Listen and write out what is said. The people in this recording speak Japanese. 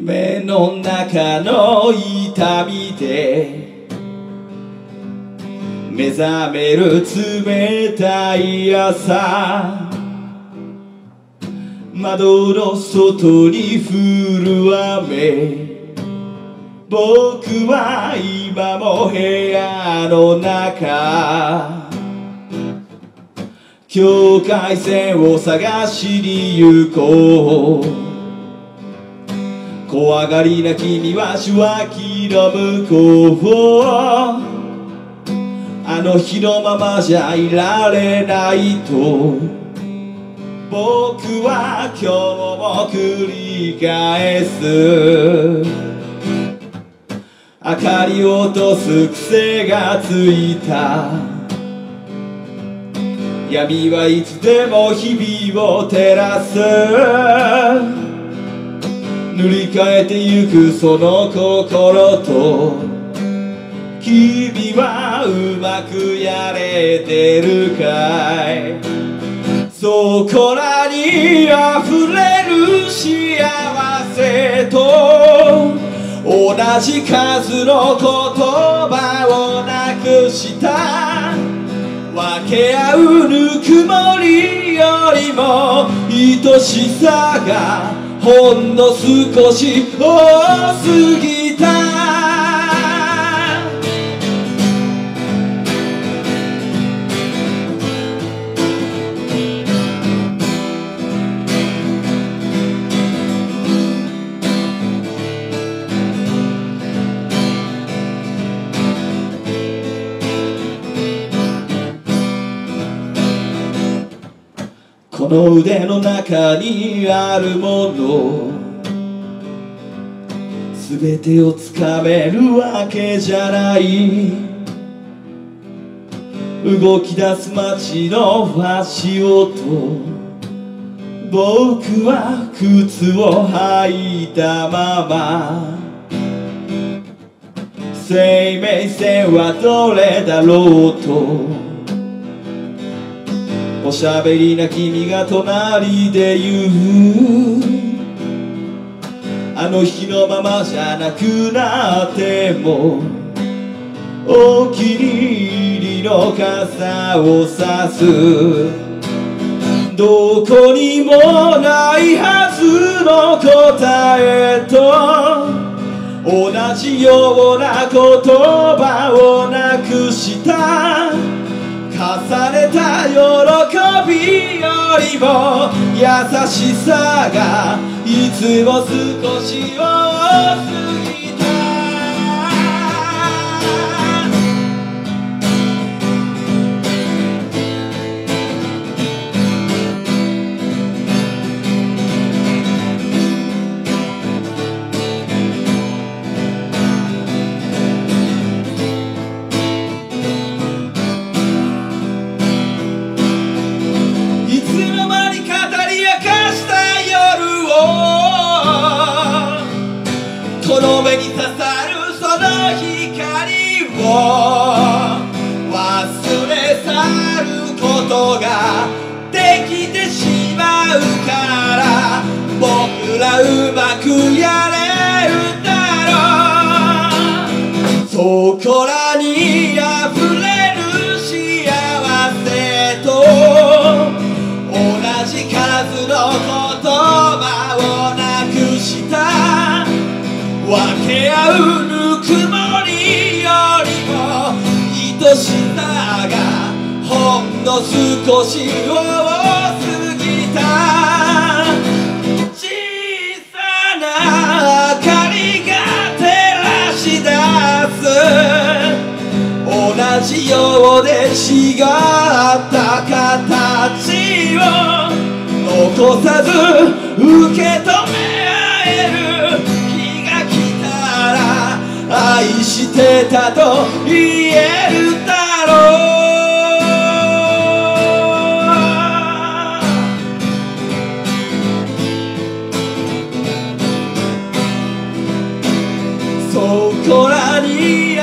夢の中の痛みで目覚める冷たい朝、窓の外に降る雨、僕は今も部屋の中、境界線を探しに行こう。怖がりな君は受話器の向こう、あの日のままじゃいられないと僕は今日も繰り返す。明かりを落とす癖がついた。闇はいつでも日々を照らす。塗り替えてゆくその心と君はうまくやれてるかい。そこらに溢れる幸せと同じ数の言葉をなくした。分け合うぬくもりよりも愛しさがほんの少し多すぎた。この腕の中にあるもの全てをつかめるわけじゃない。動き出す街の足音、僕は靴を履いたまま。生命線はどれだろうとおしゃべりな君が隣で言う。あの日のままじゃなくなってもお気に入りの傘をさす。どこにもないはずの答えと同じような言葉をなくした。重ねた喜びよりも優しさがいつも少し多すぎた。この目に刺さるその光を忘れ去ることができてしまうから僕らうまくやれるだろう。そこらに溢れる幸せと同じ数の言葉をなくした分け合うぬくもりよりも愛しさがほんの少し多すぎた。小さな明かりが照らし出す同じようで違った形を残さず受け止め合える。愛してたと言えるだろう。そこらに